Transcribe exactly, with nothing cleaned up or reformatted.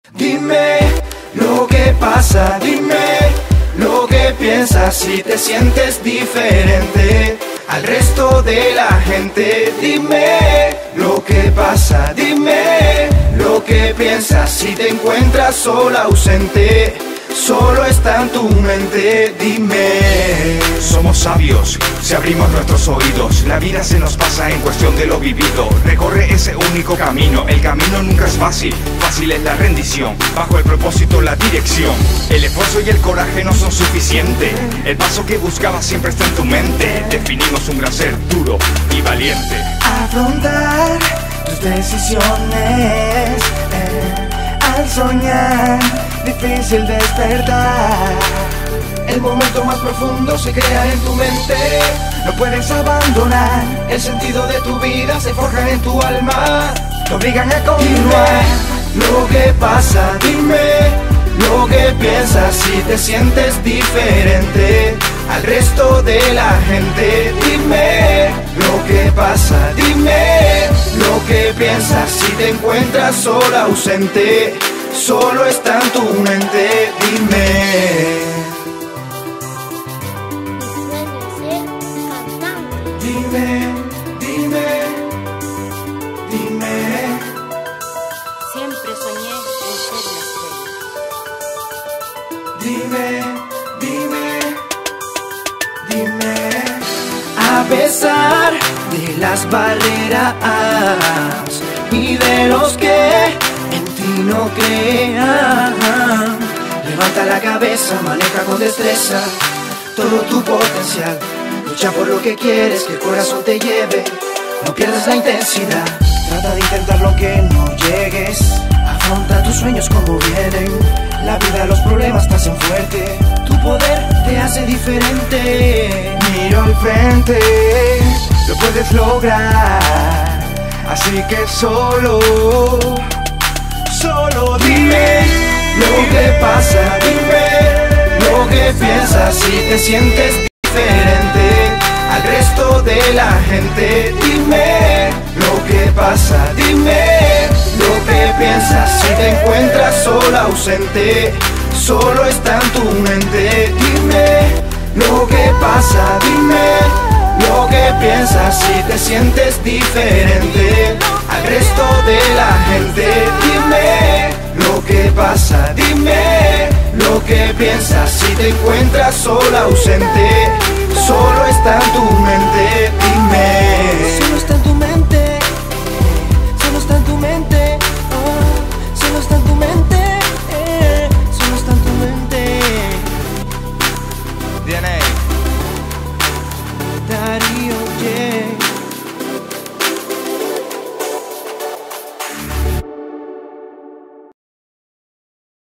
Dime lo que pasa, dime lo que piensas, si te sientes diferente al resto de la gente. Dime lo que pasa, dime lo que piensas, si te encuentras sola, ausente, solo está en tu mente. Dime. Somos sabios si abrimos nuestros oídos. La vida se nos pasa en cuestión de lo vivido. Recorre ese único camino. El camino nunca es fácil, fácil es la rendición. Bajo el propósito, la dirección. El esfuerzo y el coraje no son suficientes. El paso que buscabas siempre está en tu mente. Definimos un gran ser duro y valiente. Afrontar tus decisiones, eh, al soñar difícil despertar. El momento más profundo se crea en tu mente. No puedes abandonar. El sentido de tu vida se forja en tu alma. Te obligan a continuar. Dime lo que pasa, dime lo que piensas, si te sientes diferente al resto de la gente. Dime lo que pasa, dime lo que piensas, si te encuentras sola, ausente, solo está en tu mente. Dime. Dime, dime, dime. Siempre soñé en ser una estrella. Dime, dime, dime. A pesar de las barreras y de los que en ti no crean, levanta la cabeza, maneja con destreza todo tu potencial. Lucha por lo que quieres, que el corazón te lleve. No pierdas la intensidad. Trata de intentar lo que no llegues. Afronta tus sueños como vienen. La vida, los problemas te hacen fuerte. Tu poder te hace diferente. Mira al frente, lo puedes lograr. Así que solo, solo dime lo que pasa, dime lo que piensas, si te sientes diferente al resto de la gente. Dime lo que pasa, dime lo que piensas, si te encuentras sola, ausente, solo está en tu mente. Dime lo que pasa, dime lo que piensas, si te sientes diferente al resto de la gente. Dime lo que pasa, dime lo que piensas, si te encuentras sola, ausente, solo está en tu mente. Dime. Solo está en tu mente, solo está en tu mente, oh, solo está en tu mente, eh, solo está en tu mente. D N A. Darío.